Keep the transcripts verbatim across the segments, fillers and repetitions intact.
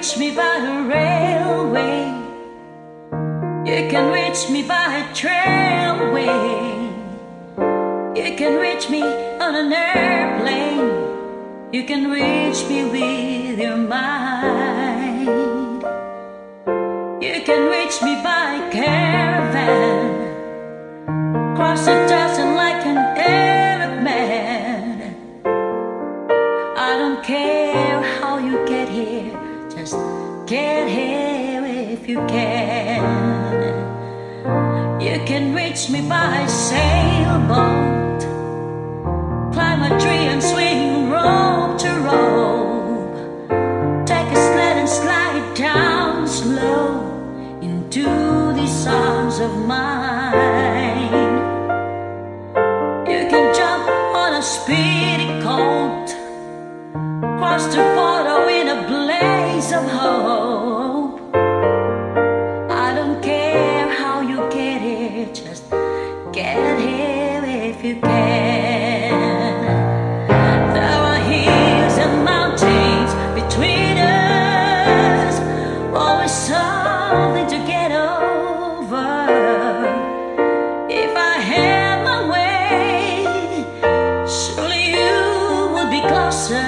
reach me by the railway. You can reach me by a trailway. You can reach me on an airplane. You can reach me with your mind. You can reach me by caravan, cross the desert like an Arab man. I don't care how you get here, just get here if you can. You can reach me by a sailboat, climb a tree and swing rope to rope, take a sled and slide down slow into these arms of mine. You can jump on a speedy coat, cross the border in a blaze of hope. I don't care how you get here, just get here if you can. There are hills and mountains between us, always something to get over. If I had my way, surely you would be closer.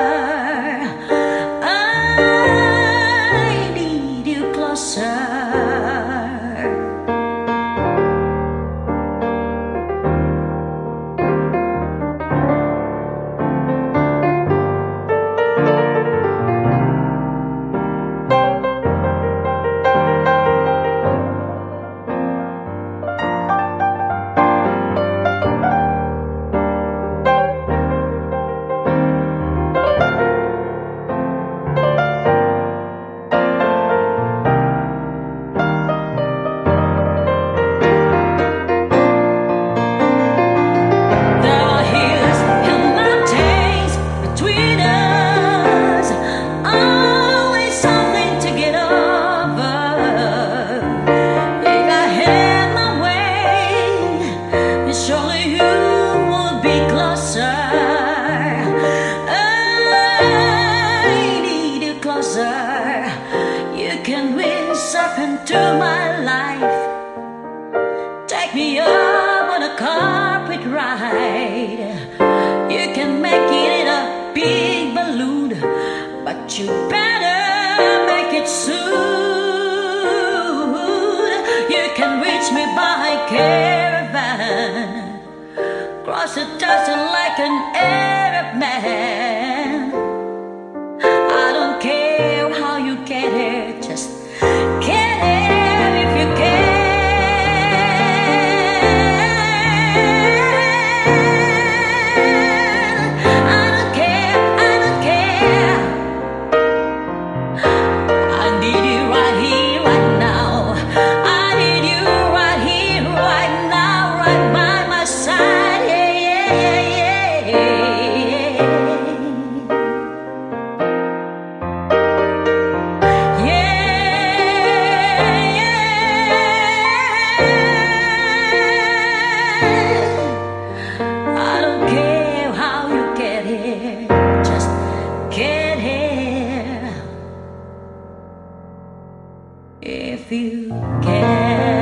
I need you closer. You can whisper into my life, take me up on a carpet ride. You can make it in a big balloon, but you better make it soon. You can reach me by caravan, cross the desert like an Arab man. I don't care how you get here, just get here if you can. I don't care, I don't care. I need you right here, right now. I need you right here, right now, right by my side. Yeah, yeah, yeah, yeah, I don't care how you get here, just get here if you can.